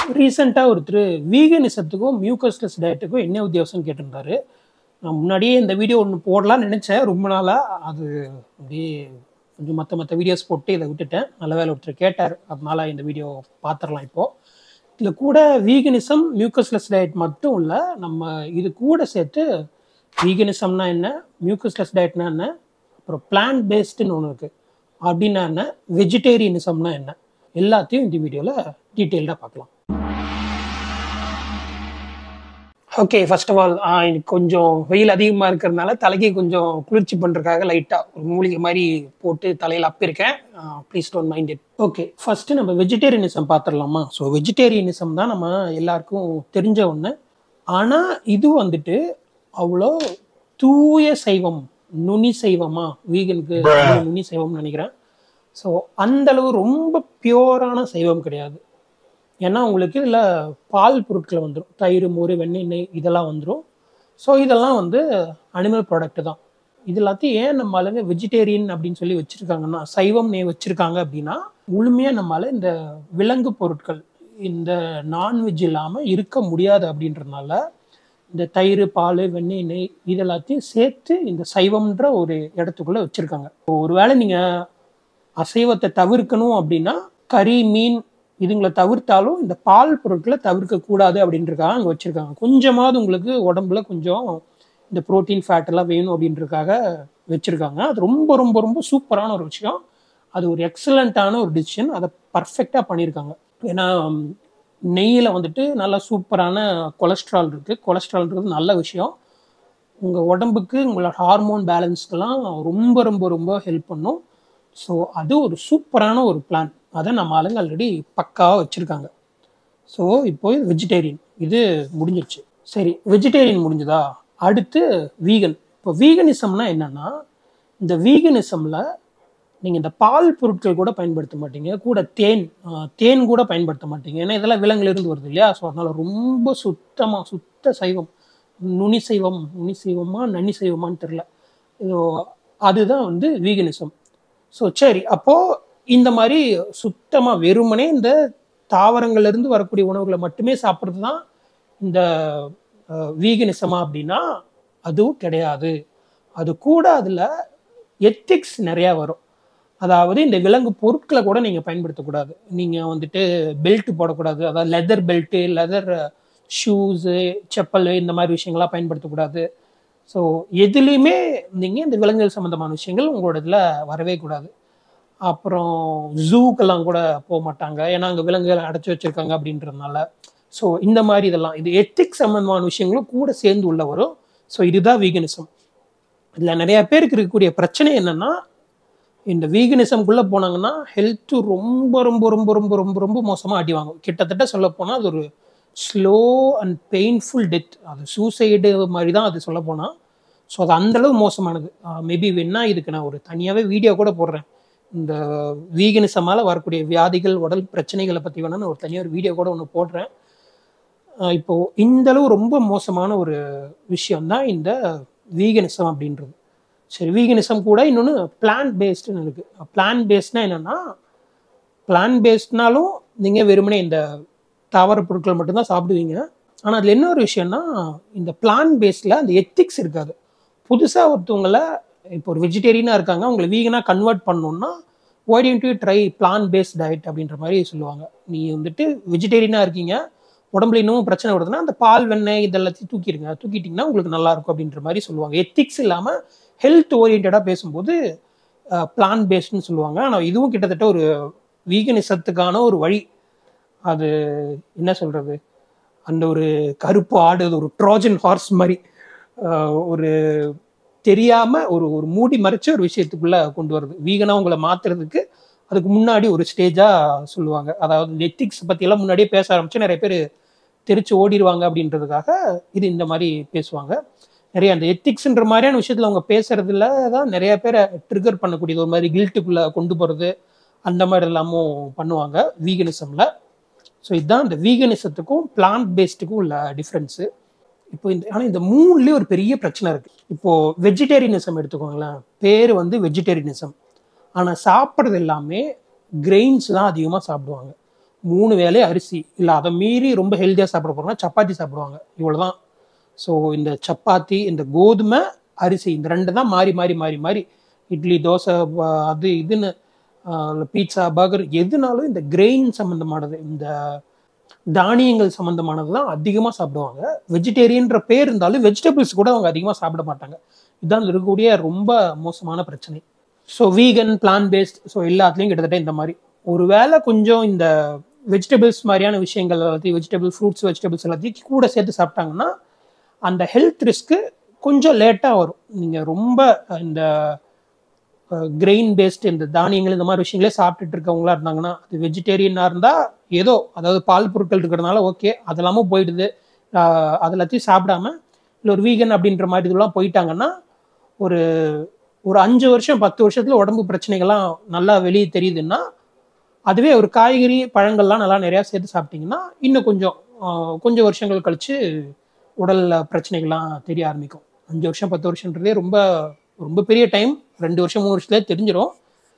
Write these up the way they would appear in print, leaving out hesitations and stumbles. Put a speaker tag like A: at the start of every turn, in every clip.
A: ரீசெண்டாக ஒருத்தர் வீகனிசத்துக்கும் மியூக்கஸ்லெஸ் டயட்டுக்கும் என்ன வித்தியாசம்னு கேட்டிருந்தாரு. நான் முன்னாடியே இந்த வீடியோ ஒன்று போடலான்னு நினச்சேன் ரொம்ப நாளாக. அது அப்படியே கொஞ்சம் மற்ற வீடியோஸ் போட்டு இதை விட்டுட்டேன். நல்ல வேலை ஒருத்தர் கேட்டார், அதனால இந்த வீடியோ பார்த்துடலாம். இப்போது இதில் கூட வீகனிசம் மியூக்கஸ்லெஸ் டயட் மட்டும் இல்லை, நம்ம இது கூட சேர்த்து வீகனிசம்னா என்ன, மியூக்கஸ்லெஸ் டயட்னா என்ன, அப்புறம் பிளான்ட் பேஸ்டுன்னு ஒன்று இருக்குது அப்படின்னா என்ன, வெஜிடேரியனிசம்னா என்ன, எல்லாத்தையும் இந்த வீடியோவில் டீட்டெயில்டாக பார்க்கலாம். ஓகே, ஃபர்ஸ்ட் ஆஃப் ஆல் எனக்கு கொஞ்சம் வெயில் அதிகமாக இருக்கிறதுனால தலைக்கு கொஞ்சம் குளிர்ச்சி பண்ணுறதுக்காக லைட்டாக ஒரு மூலிகை மாதிரி போட்டு தலையில் அப்பிருக்கேன். Please don't mind it. Okay, first நம்ம வெஜிடேரியனிசம் பார்த்துடலாமா? ஸோ வெஜிடேரியனிசம் தான் நம்ம எல்லாருக்கும் தெரிஞ்ச ஒன்று. ஆனால் இது வந்துட்டு அவ்வளோ தூய சைவம், நுனி சைவமா, வீகனுக்கு நுனி சைவம்னு நினைக்கிறேன். ஸோ அந்தளவு ரொம்ப பியூரான சைவம் கிடையாது. ஏன்னா உங்களுக்கு இதில் பால் பொருட்கள் வந்துடும், தயிர், மோர், வெண்ணெய், நெய் இதெல்லாம் வந்துடும். ஸோ இதெல்லாம் வந்து அனிமல் ப்ராடக்ட் தான். இது எல்லாத்தையும் ஏன் நம்ம ஆளுங்க வெஜிடேரியன் அப்படின்னு சொல்லி வச்சுருக்காங்கன்னா, சைவம் வச்சுருக்காங்க அப்படின்னா, முழுமையாக நம்மளால் இந்த விலங்கு பொருட்கள், இந்த நான்வெஜ் இல்லாமல் இருக்க முடியாது அப்படின்றதுனால இந்த தயிர், பால், வெண்ணெய், நெய் இதெல்லாத்தையும் சேர்த்து இந்த சைவம்ன்ற ஒரு இடத்துக்குள்ளே வச்சுருக்காங்க. ஒருவேளை நீங்கள் அசைவத்தை தவிர்க்கணும் அப்படின்னா கறி, மீன் இதுங்களை தவிர்த்தாலும் இந்த பால் பொருட்களை தவிர்க்கக்கூடாது அப்படின்றக்காக அங்கே வச்சுருக்காங்க. கொஞ்சமாவது உங்களுக்கு உடம்புல கொஞ்சம் இந்த ப்ரோட்டீன் ஃபேட் எல்லாம் வேணும் அப்படின்றக்காக வச்சுருக்காங்க. அது ரொம்ப ரொம்ப ரொம்ப சூப்பரான ஒரு விஷயம். அது ஒரு எக்ஸலண்ட்டான ஒரு டிசிஷன். அதை பர்ஃபெக்டாக பண்ணியிருக்காங்க. ஏன்னா நெய்யில் வந்துட்டு நல்லா சூப்பரான கொலஸ்ட்ரால் இருக்குது. கொலஸ்ட்ரால்ன்றது நல்ல விஷயம். உங்கள் உடம்புக்கு, உங்களோட ஹார்மோன் பேலன்ஸ்க்கெல்லாம் ரொம்ப ரொம்ப ரொம்ப ஹெல்ப் பண்ணும். ஸோ அது ஒரு சூப்பரான ஒரு பிளான். அதை நம்ம ஆளுங்க ஆல்ரெடி பக்காவாக வச்சுருக்காங்க. ஸோ இப்போ வெஜிடேரியன் இது முடிஞ்சிருச்சு. சரி, வெஜிடேரியன் முடிஞ்சதா, அடுத்து வீகன். இப்போ வீகனிசம்னா என்னென்னா, இந்த வீகனிசமில் நீங்கள் இந்த பால் பொருட்கள் கூட பயன்படுத்த மாட்டீங்க, கூட தேன் கூட பயன்படுத்த மாட்டீங்க. ஏன்னா இதெல்லாம் விலங்குலேருந்து வருது இல்லையா? ஸோ அதனால் ரொம்ப சுத்த சைவம், நுனி சைவமா நன்னி சைவமானு தெரில, அதுதான் வந்து வீகனிசம். ஸோ சரி, அப்போது இந்த மாதிரி சுத்தமாக வெறுமனே இந்த தாவரங்கள்லேருந்து வரக்கூடிய உணவுகளை மட்டுமே சாப்பிட்றது தான் இந்த வீகனிசமா அப்படின்னா அதுவும் கிடையாது. அது கூட அதில் எத்திக்ஸ் நிறையா வரும். அதாவது இந்த விலங்கு பொருட்களை கூட நீங்கள் பயன்படுத்தக்கூடாது. நீங்கள் வந்துட்டு பெல்ட் போடக்கூடாது, அதாவது leather belt, leather shoes, chappal இந்த மாதிரி விஷயங்கள்லாம் பயன்படுத்தக்கூடாது. ஸோ எதுலேயுமே நீங்கள் இந்த விலங்குகள் சம்மந்தமான விஷயங்கள் உங்களோட இதில் வரவே கூடாது. அப்புறம் ஜூக்கெல்லாம் கூட போக மாட்டாங்க, ஏன்னா அங்கே விலங்குகளை அடைச்சி வச்சுருக்காங்க அப்படின்றதுனால. ஸோ இந்த மாதிரி இதெல்லாம் இது எத்திக்ஸ் சம்மந்தமான விஷயங்களும் கூட சேர்ந்து உள்ள வரும். ஸோ இதுதான் வீகனிசம். இதில் நிறையா பேருக்கு இருக்கக்கூடிய பிரச்சனை என்னென்னா, இந்த வீகனிசம்குள்ளே போனாங்கன்னா ஹெல்த்து ரொம்ப ரொம்ப ரொம்ப ரொம்ப ரொம்ப ரொம்ப மோசமாக அடிவாங்க. கிட்டத்தட்ட சொல்ல போனால் அது ஒரு ஸ்லோ அண்ட் பெயின்ஃபுல் டெத். அது சூசைடு மாதிரி தான் அது சொல்ல போனால். ஸோ அது அந்தளவு மோசமானது. மேபி வேணா இதுக்கு நான் ஒரு தனியாகவே வீடியோ கூட போடுறேன். இந்த வீகனிசமால் வரக்கூடிய வியாதிகள், உடல் பிரச்சனைகளை பற்றி வேணா நான் ஒரு தனியாக வீடியோ கூட ஒன்று போடுறேன். இப்போது இந்தளவு ரொம்ப மோசமான ஒரு விஷயம்தான் இந்த வீகனிசம் அப்படின்றது. சரி, வீகனிசம் கூட இன்னொன்று பிளான்ட் பேஸ்டுன்னு இருக்குது. பிளான்ட் பேஸ்ட்னா என்னென்னா, பிளான்ட் பேஸ்ட்னாலும் நீங்கள் வெறுமனே இந்த தாவர பொருட்கள் மட்டும்தான் சாப்பிடுவீங்க. ஆனால் அதில் என்ன ஒரு விஷயம்னா, இந்த பிளான்ட் பேஸ்டில் அந்த எத்திக்ஸ் இருக்காது. புதுசாக ஒருத்தவங்களை, இப்போ ஒரு வெஜிடேரியனாக இருக்காங்க, உங்களை வீகனாக கன்வெர்ட் பண்ணணுன்னா why don't you try plant based diet அப்படின்ற மாதிரி சொல்லுவாங்க. நீ வந்துட்டு வெஜிடேரியனாக இருக்கீங்க, உடம்புல இன்னும் பிரச்சனை வருதுன்னா அந்த பால், வெண்ணெய் இதெல்லாத்தையும் தூக்கிட்டிங்கன்னா உங்களுக்கு நல்லாயிருக்கும் அப்படின்ற மாதிரி சொல்லுவாங்க. எத்திக்ஸ் இல்லாமல் ஹெல்த் ஓரியன்டாக பேசும்போது பிளான்ட் பேஸ்டுன்னு சொல்லுவாங்க. ஆனால் இதுவும் கிட்டத்தட்ட ஒரு வீகனிசத்துக்கான ஒரு வழி. அது என்ன சொல்கிறது, அந்த ஒரு கருப்பு ஆடு, ஒரு ட்ரோஜன் ஹார்ஸ் மாதிரி ஒரு தெரியாமல் ஒரு மூடி மறைச்ச ஒரு விஷயத்துக்குள்ளே கொண்டு வருது. வீகனாக உங்களை மாற்றுறதுக்கு அதுக்கு முன்னாடி ஒரு ஸ்டேஜாக சொல்லுவாங்க. அதாவது எத்திக்ஸ் பற்றியெல்லாம் முன்னாடியே பேச ஆரம்பிச்சு நிறைய பேர் தெரிச்சு ஓடிடுவாங்க அப்படின்றதுக்காக இது இந்த மாதிரி பேசுவாங்க. நிறைய அந்த எத்திக்ஸ்ன்ற மாதிரியான விஷயத்தில் அவங்க பேசுறதுல தான் நிறைய பேரை ட்ரிகர் பண்ணக்கூடியது, ஒரு மாதிரி கில்ட்டுக்குள்ளே கொண்டு போகிறது, அந்த மாதிரி எல்லாமும் பண்ணுவாங்க வீகனிசமில். ஸோ இதுதான் இந்த வீகனிசத்துக்கும் பிளான்ட் பேஸ்டுக்கும் உள்ள டிஃப்ரென்ஸு. இப்போ ஆனால் இந்த மூணுலேயே ஒரு பெரிய பிரச்சனை இருக்குது. இப்போது வெஜிடேரியனிசம் எடுத்துக்கோங்களேன், பேர் வந்து வெஜிடேரியனிசம், ஆனால் சாப்பிட்றது எல்லாமே கிரெயின்ஸ் தான் அதிகமாக சாப்பிடுவாங்க. 3 வேளை அரிசி, இல்லை அதை மீறி ரொம்ப ஹெல்த்தியாக சாப்பிட போகிறோம்னா சப்பாத்தி சாப்பிடுவாங்க, இவ்வளோதான். ஸோ இந்த சப்பாத்தி, இந்த கோதுமை, அரிசி, இந்த 2 தான் மாறி மாறி மாறி மாறி இட்லி, தோசை, அது இதுன்னு பீட்சா, பர்கர், எதுனாலும் இந்த கிரெயின் சம்மந்தமானது, இந்த தானியங்கள் சம்மந்தமானது தான் அதிகமாக சாப்பிடுவாங்க. வெஜிடேரியன்ற பேர் இருந்தாலும் வெஜிடபிள்ஸ் கூட அவங்க அதிகமாக சாப்பிட மாட்டாங்க. இதுதான் இருக்கக்கூடிய ரொம்ப மோசமான பிரச்சனை. So vegan, plant based, so எல்லாத்துலேயும் கிட்டத்தட்ட இந்த மாதிரி ஒருவேளை கொஞ்சம் இந்த வெஜிடபிள்ஸ் மாதிரியான விஷயங்கள் எல்லாத்தையும், வெஜிடபிள்ஸ் எல்லாத்தையும் கூட சேர்த்து சாப்பிட்டாங்கன்னா அந்த ஹெல்த் ரிஸ்க்கு கொஞ்சம் லேட்டாக வரும். நீங்கள் ரொம்ப இந்த கிரெயின் பேஸ்ட், இந்த தானியங்கள், இந்த மாதிரி விஷயங்களே சாப்பிட்டுட்டு இருக்கவங்களா இருந்தாங்கன்னா, அது வெஜிடேரியனாக இருந்தால் ஏதோ, அதாவது பால் பொருட்கள் இருக்கிறதுனால ஓகே, அதெல்லாமும் போயிடுது, அது எல்லாத்தையும் சாப்பிடாம இல்லை ஒரு வீகன் அப்படின்ற மாதிரி இதெல்லாம் போயிட்டாங்கன்னா ஒரு ஒரு 5 வருஷம் 10 வருஷத்துல உடம்பு பிரச்சனைகள்லாம் நல்லா வெளியே தெரியுதுன்னா, அதுவே ஒரு காய்கறி, பழங்கள்லாம் நல்லா நிறையா சேர்த்து சாப்பிட்டீங்கன்னா இன்னும் கொஞ்சம் வருஷங்கள் கழிச்சு உடல்ல பிரச்சனைகள்லாம் தெரிய ஆரம்பிக்கும். 5 வருஷம் 10 வருஷன்றதே ரொம்ப ரொம்ப பெரிய டைம். 2 வருஷம் 3 வருஷத்துலேயே தெரிஞ்சிடும்.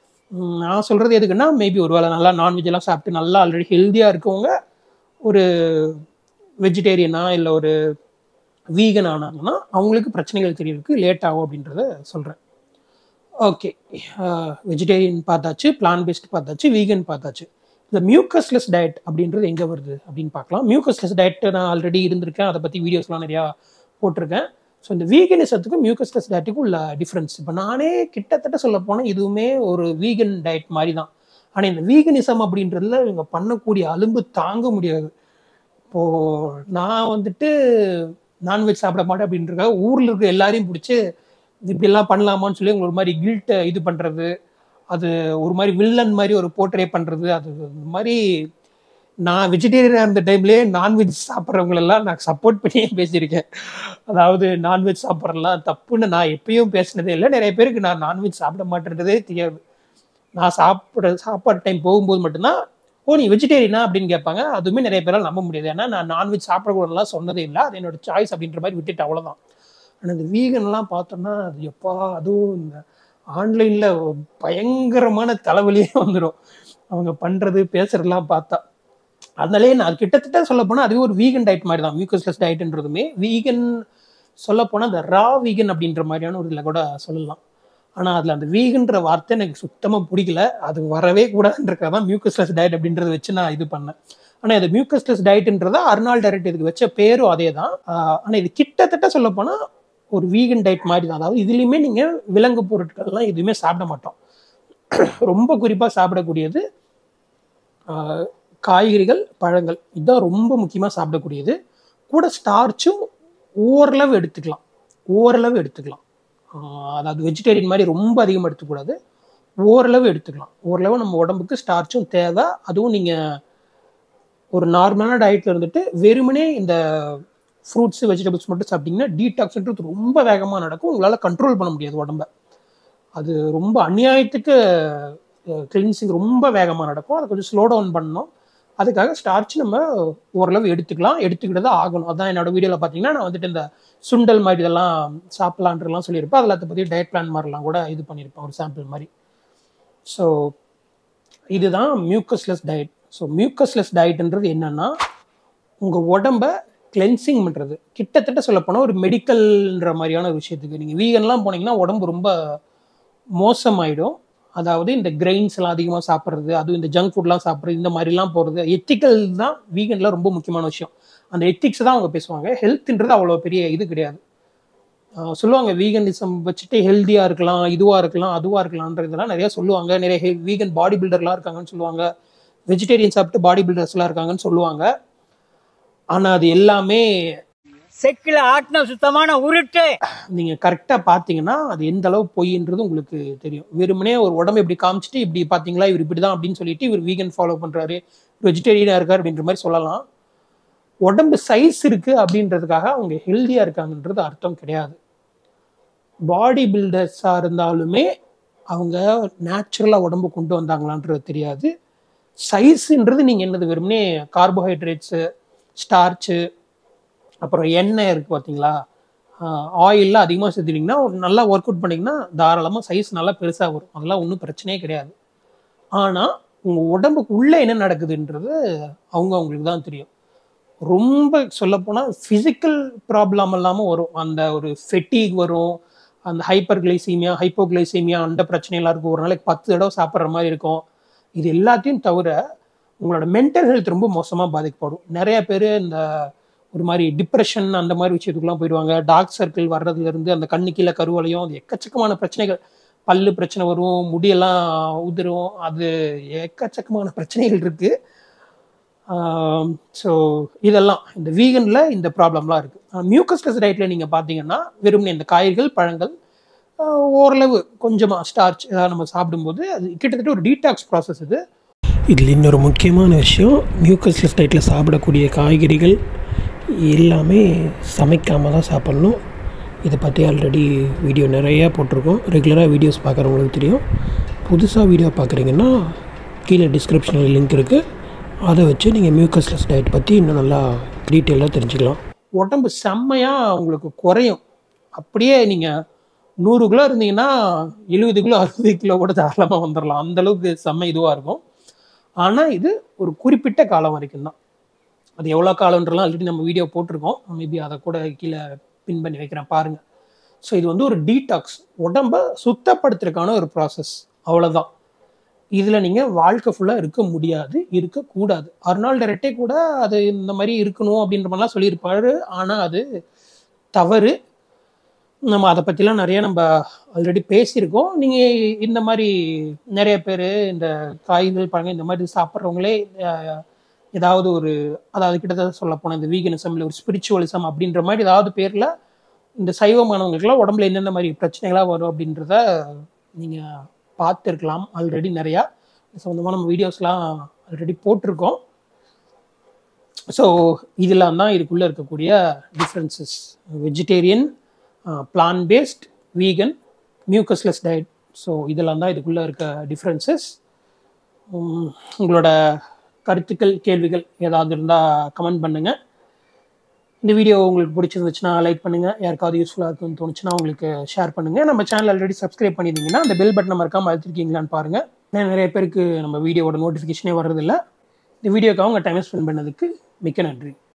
A: நான் சொல்கிறது எதுக்குன்னா, மேபி ஒரு வேளை நல்லா நான்வெஜ் எல்லாம் சாப்பிட்டு நல்லா ஆல்ரெடி ஹெல்த்தியாக இருக்கவங்க ஒரு வெஜிடேரியனா இல்லை ஒரு வீகன் ஆனாங்கன்னா அவங்களுக்கு பிரச்சனைகள் தெரியறதுக்கு லேட் ஆகும் அப்படின்றத சொல்கிறேன். ஓகே, வெஜிடேரியன் பார்த்தாச்சு, பிளான் பேஸ்ட் பார்த்தாச்சு, வீகன் பார்த்தாச்சு. இந்த மியூக்கஸ்லெஸ் டயட் அப்படின்றது எங்கே வருது அப்படின்னு பார்க்கலாம். மியூக்கஸ்லெஸ் டயட் நான் ஆல்ரெடி இருந்திருக்கேன், அதை பற்றி வீடியோஸ்லாம் நிறையா போட்டிருக்கேன். ஸோ இந்த வீகனிசத்துக்கும் மியூக்கஸ்லெஸ் டயட்டுக்கும் உள்ள டிஃப்ரென்ஸ், இப்போ நானே கிட்டத்தட்ட சொல்ல போனால் இதுவுமே ஒரு வீகன் டயட் மாதிரி தான். ஆனால் இந்த வீகனிசம் அப்படின்றதுல இவங்க பண்ணக்கூடிய அலும்பு தாங்க முடியாது. இப்போது நான் வந்துட்டு நான்வெஜ் சாப்பிட மாட்டேன் அப்படின்றக்காக ஊரில் இருக்க எல்லாரையும் பிடிச்சி இப்படிலாம் பண்ணலாமான்னு சொல்லி ஒரு மாதிரி கில்ட்டை இது பண்ணுறது, அது ஒரு மாதிரி வில்லன் மாதிரி ஒரு போர்ட்ரே பண்ணுறது, அது இந்த மாதிரி நான் வெஜிடேரியனாக இருந்த டைம்லேயே நான்வெஜ் சாப்பிட்றவங்களெல்லாம் நான் சப்போர்ட் பண்ணியே பேசியிருக்கேன். அதாவது நான்வெஜ் சாப்பிட்றலாம் தப்புன்னு நான் எப்பயும் பேசினதே இல்லை. நிறைய பேருக்கு நான் நான்வெஜ் சாப்பிட மாட்டேன்றதே தெரியாது. நான் சாப்பாடு டைம் போகும்போது மட்டும்தான், ஓ நீ வெஜிடேரியனா அப்படின்னு கேட்பாங்க. அதுவுமே நிறைய பேரால் நம்ப முடியாது. ஏன்னா நான் நான்வெஜ் சாப்பிடக்கூடாதுலாம் சொன்னதே இல்லை, அது என்னோட சாய்ஸ் அப்படின்ற மாதிரி விட்டுட்டு அவ்வளோதான். ஆனால் இந்த வீகன்லாம் பார்த்தோம்னா அது எப்பா, அதுவும் இந்த ஆன்லைனில் பயங்கரமான தலைவலியே வந்துடும் அவங்க பண்ணுறது பேசுறதுலாம் பார்த்தா. அதனாலே நான் கிட்டத்தட்ட சொல்ல போனால் அதுவே ஒரு வீகன் டயட் மாதிரி தான். மியூக்கஸ்லெஸ் டயட்ன்றதுமே வீகன் சொல்ல போனால் இந்த ரா வீகன் அப்படின்ற மாதிரியான ஒரு இதில் கூட சொல்லலாம். ஆனால் அதில் அந்த வீகன்ற வார்த்தை எனக்கு சுத்தமாக பிடிக்கல, அது வரவே கூடாதுன்றக்காக தான் மியூக்கஸ்லெஸ் டயட் அப்படின்றத வச்சு நான் இது பண்ணேன். ஆனால் இது மியூக்கஸ்லெஸ் டயட்ன்றதா அர்னால்ட் டயட் இதுக்கு வச்ச பேரும் அதே தான். ஆனால் இது கிட்டத்தட்ட சொல்ல போனால் ஒரு வீகன் டயட் மாதிரி தான். அதாவது இதுலேயுமே நீங்கள் விலங்கு பொருட்கள்லாம் எதுவுமே சாப்பிட மாட்டோம். ரொம்ப குறிப்பாக சாப்பிடக்கூடியது காய்கறிகள், பழங்கள், இதுதான் ரொம்ப முக்கியமாக சாப்பிடக்கூடியது. கூட ஸ்டார்ச்சும் ஓரளவு எடுத்துக்கலாம். அதாவது வெஜிடேரியன் மாதிரி ரொம்ப அதிகமாக எடுத்துக்கூடாது, ஓரளவு எடுத்துக்கலாம். ஓரளவு நம்ம உடம்புக்கு ஸ்டார்ச்சும் தேவை. அதுவும் நீங்கள் ஒரு நார்மலான டயட்டில் இருந்துட்டு வெறுமனே இந்த ஃப்ரூட்ஸு, வெஜிடபிள்ஸ் மட்டும் சாப்பிட்டிங்கன்னா டீடாக்ஸ்ன்றது ரொம்ப வேகமாக நடக்கும். உங்களால் கண்ட்ரோல் பண்ண முடியாது உடம்ப. அது ரொம்ப அநியாயத்துக்கு கிளீன்சிங் ரொம்ப வேகமாக நடக்கும். அதை கொஞ்சம் ஸ்லோ டவுன் பண்ணணும். அதுக்காக ஸ்டார்ச் நம்ம ஓரளவு எடுத்துக்கிட்டு தான் ஆகணும். அதான் என்னோட வீடியோவில் பார்த்தீங்கன்னா நான் வந்துட்டு இந்த சுண்டல் மாதிரி இதெல்லாம் சாப்பிட்லான்றலாம் சொல்லியிருப்பேன். அதில் அதை பற்றி டயட் பிளான் மாதிரிலாம் கூட இது பண்ணியிருப்பேன், ஒரு சாம்பிள் மாதிரி. ஸோ இதுதான் மியூக்கஸ்லெஸ் டயட். ஸோ மியூக்கஸ்லெஸ் டயட்ன்றது என்னன்னா, உங்கள் உடம்ப கிளென்சிங் பண்ணுறது. கிட்டத்தட்ட சொல்லப்போனால் ஒரு மெடிக்கல்ன்ற மாதிரியான ஒரு விஷயத்துக்கு. நீங்கள் வீகன்லாம் போனீங்கன்னா உடம்பு ரொம்ப மோசமாயிடும். அதாவது இந்த கிரெயின்ஸ் எல்லாம் அதிகமாக சாப்பிட்றது, அதுவும் இந்த ஜங்க் ஃபுட்லாம் சாப்பிட்றது, இந்த மாதிரிலாம் போகிறது. எத்திக்கல் தான் வீகனில் ரொம்ப முக்கியமான விஷயம். அந்த எத்திக்ஸ் தான் அவங்க பேசுவாங்க. ஹெல்த்ன்றது அவ்வளோ பெரிய இது கிடையாது. சொல்லுவாங்க வீகனிசம் வச்சுட்டு ஹெல்த்தியாக இருக்கலாம், இதுவாக இருக்கலாம், அதுவாக இருக்கலாம்ன்றதெல்லாம் நிறையா சொல்லுவாங்க. நிறைய வீகன் பாடி பில்டர்லாம் இருக்காங்கன்னு சொல்லுவாங்க. வெஜிடேரியன் சாப்பிட்டு பாடி பில்டர்ஸ்லாம் இருக்காங்கன்னு சொல்லுவாங்க. ஆனால் அது எல்லாமே
B: செக்கில் ஆட்டின சுத்தமான உருட்டு.
A: நீங்கள் கரெக்டாக பார்த்தீங்கன்னா அது எந்த அளவு பொய்ன்றது உங்களுக்கு தெரியும். வெறுமனே ஒரு உடம்பு இப்படி காமிச்சிட்டு இப்படி பார்த்தீங்களா இவர் இப்படி தான் அப்படின்னு சொல்லிட்டு இவர் வீகன் ஃபாலோ பண்ணுறாரு, வெஜிடேரியனாக இருக்கார் அப்படின்ற மாதிரி சொல்லலாம். உடம்பு சைஸ் இருக்குது அப்படின்றதுக்காக அவங்க ஹெல்த்தியாக இருக்காங்கன்றது அர்த்தம் கிடையாது. பாடி பில்டர்ஸாக இருந்தாலுமே அவங்க நேச்சுரலாக உடம்பு கொண்டு வந்தாங்களான்றது தெரியாது. சைஸுன்றது நீங்கள் என்னது வெறுமனே கார்போஹைட்ரேட்ஸு, ஸ்டார்ச்சு, அப்புறம் எண்ணெய் இருக்குது பார்த்தீங்களா, ஆயிலெலாம் அதிகமாக சேர்த்துட்டிங்கன்னா நல்லா ஒர்க் அவுட் பண்ணிங்கன்னா தாராளமாக சைஸ் நல்லா பெருசாக வரும். அதெல்லாம் ஒன்றும் பிரச்சனையே கிடையாது. ஆனால் உங்கள் உடம்புக்கு உள்ளே என்ன நடக்குதுன்றது அவங்களுக்கு தான் தெரியும். ரொம்ப சொல்லப்போனால் ஃபிசிக்கல் ப்ராப்ளம் இல்லாமல் வரும். அந்த ஒரு ஃபெட்டிக் வரும், அந்த ஹைப்பர்கிளைசீமியா, ஹைப்போகிளைசீமியா, அந்த பிரச்சனையெல்லாம் இருக்கும். ஒரு நாளைக்கு 10 தடவை சாப்பிட்ற மாதிரி இருக்கும். இது எல்லாத்தையும் தவிர உங்களோட மென்டல் ஹெல்த் ரொம்ப மோசமாக பாதிக்கப்படும். நிறைய பேர் இந்த ஒரு மாதிரி டிப்ரெஷன் அந்த மாதிரி விஷயத்துக்குலாம் போயிடுவாங்க. டார்க் சர்க்கிள் வர்றதுலேருந்து அந்த கண்ணு கீழே கருவளையும், அது எக்கச்சக்கமான பிரச்சனைகள். பல்லு பிரச்சனை வரும், முடியெல்லாம் உதிரும், அது எக்கச்சக்கமான பிரச்சனைகள் இருக்குது. ஸோ இதெல்லாம் இந்த வீகனில் இந்த ப்ராப்ளம்லாம் இருக்குது. மியூக்கஸ்லெஸ் டயட்டில் நீங்கள் பார்த்தீங்கன்னா வெறுமனே இந்த காய்கறிகள், பழங்கள், ஓரளவு கொஞ்சமாக ஸ்டார்ச் ஏதாவது நம்ம சாப்பிடும்போது அது கிட்டத்தட்ட ஒரு டீடாக்ஸ் ப்ராசஸ் இது. இதில் இன்னொரு முக்கியமான விஷயம், மியூக்கஸ்லெஸ் டயட்டில் சாப்பிடக்கூடிய காய்கறிகள் எல்லாமே சமைக்காமல் தான் சாப்பிட்ணும். இதை பற்றி ஆல்ரெடி வீடியோ நிறையா போட்டிருக்கோம். ரெகுலராக வீடியோஸ் பார்க்குறவங்களுக்கு தெரியும். புதுசாக வீடியோ பார்க்குறீங்கன்னா கீழே டிஸ்கிரிப்ஷனில் லிங்க் இருக்குது. அதை வச்சு நீங்கள் மியூக்கஸ்லெஸ் டயட் பற்றி இன்னும் நல்லா டீட்டெயிலாக தெரிஞ்சுக்கலாம். உடம்பு செம்மையாக உங்களுக்கு குறையும். அப்படியே நீங்கள் 100 கிலோ இருந்தீங்கன்னா 70 கிலோ 60 கிலோ கூட தாராளமாக வந்துடலாம். அந்தளவுக்கு செம்ம இதுவாக இருக்கும். ஆனால் இது ஒரு குறிப்பிட்ட காலம் வரைக்கும் தான். அது எவ்வளோ காலம்ன்றலாம் ஆல்ரெடி நம்ம வீடியோ போட்டிருக்கோம். மேபி அதை கூட கீழே பின் பண்ணி வைக்கிறேன் பாருங்கள். ஸோ இது வந்து ஒரு டீடாக்ஸ், உடம்பை சுத்தப்படுத்துறதுக்கான ஒரு ப்ராசஸ், அவ்வளோதான். இதில் நீங்கள் வாழ்க்கை ஃபுல்லாக இருக்க முடியாது, இருக்கக்கூடாது. அர்னால்டு ரெட்டே கூட அது இந்த மாதிரி இருக்கணும் அப்படின்ற மாதிரிலாம் சொல்லியிருப்பாரு. ஆனால் அது தவறு. நம்ம அதை பற்றிலாம் நிறைய நம்ம ஆல்ரெடி பேசியிருக்கோம். நீங்கள் இந்த மாதிரி நிறைய பேர் இந்த காய்கறிகள், பழங்கள் இந்த மாதிரி சாப்பிட்றவங்களே ஏதாவது ஒரு, அதாவது கிட்டத்தட்ட சொல்ல போனால் இந்த வீகனிசம் இல்லை ஒரு ஸ்பிரிச்சுவலிசம் அப்படின்ற மாதிரி ஏதாவது பேரில் இந்த சைவமானவங்களுக்குலாம் உடம்புல என்னென்ன மாதிரி பிரச்சனைகளாக வரும் அப்படின்றத நீங்கள் பார்த்துருக்கலாம். ஆல்ரெடி நிறையா சம்மந்தமாக நம்ம வீடியோஸ்லாம் ஆல்ரெடி போட்டிருக்கோம். ஸோ இதெல்லாம் தான் இதுக்குள்ளே இருக்கக்கூடிய differences. Vegetarian, plant based, vegan, mucusless diet. So இதெல்லாம் தான் இதுக்குள்ளே இருக்க டிஃப்ரென்சஸ். உங்களோட கருத்துக்கள், கேள்விகள் ஏதாவது இருந்தால் கமெண்ட் பண்ணுங்கள். இந்த வீடியோ உங்களுக்கு பிடிச்சிருந்துச்சுன்னா லைக் பண்ணுங்கள். யாருக்காவது யூஸ்ஃபுல்லாக இருக்குன்னு தோணுச்சுன்னா உங்களுக்கு ஷேர் பண்ணுங்கள். நம்ம சேனல் ஆல்ரெடி சப்ஸ்கிரைப் பண்ணியிருந்தீங்கன்னா அந்த பெல் பட்டனை மறக்காமல் அழுத்திருக்கீங்களான்னு பாருங்கள். நிறைய பேருக்கு நம்ம வீடியோவோட நோட்டிஃபிகேஷனே வர்றதில்லை. இந்த வீடியோக்காக உங்கள் டைம் ஸ்பெண்ட் பண்ணதுக்கு மிக்க நன்றி.